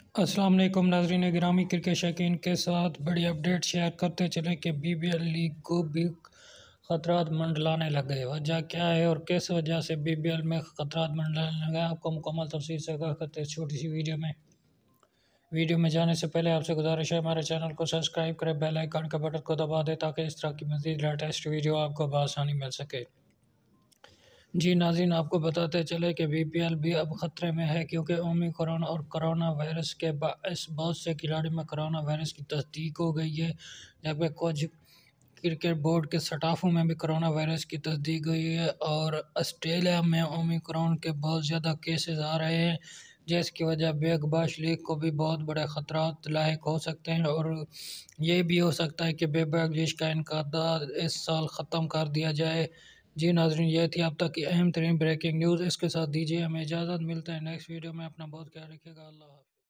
السلام علیکم ناظرین گرامی، کرکٹ شائقین کے ساتھ بڑی اپڈیٹ شیئر کرتے چلے کہ بی بی ایل لیگ کو بھی خطرات منڈلانے لگے۔ وجہ کیا ہے اور کس وجہ سے بی بی ایل میں خطرات منڈلانے لگے، آپ کو مکمل تفصیل سے آگاہ کرتے ہیں چھوٹی سی ویڈیو میں جانے سے پہلے آپ سے گزارش ہے ہمارے چینل کو سبسکرائب کریں، بیل آئیکن کے بٹن کو دبا دیں تاکہ اس طرح کی مزید لیٹسٹ ویڈیو آپ کو بآسانی مل سکے۔ جی ناظرین، آپ کو بتاتے چلے کہ بی پی ایل بھی اب خطرے میں ہے کیونکہ اومیکرون اور کرونا وائرس کے باعث بہت سے کھلاڑیوں میں کرونا وائرس کی تصدیق ہو گئی ہے، جبکہ کچھ کرکٹ بورڈ کے سٹافوں میں بھی کرونا وائرس کی تصدیق ہوئی ہے اور آسٹریلیا میں اومیکرون کے بہت زیادہ کیسز آ رہے ہیں، جس کی وجہ بگ باش لیگ کو بھی بہت بڑے خطرات لاحق ہو سکتے ہیں اور یہ بھی ہو سکتا ہے کہ بگ باش کا انعقاد اس سال ختم کر دیا جائے۔ جی ناظرین، یہ تھی اب تک کی اہم ترین بریکنگ نیوز، اس کے ساتھ دیجیے ہمیں اجازت، ملتے ہیں نیکسٹ ویڈیو میں، اپنا بہت خیال رکھیے گا، اللہ حافظ۔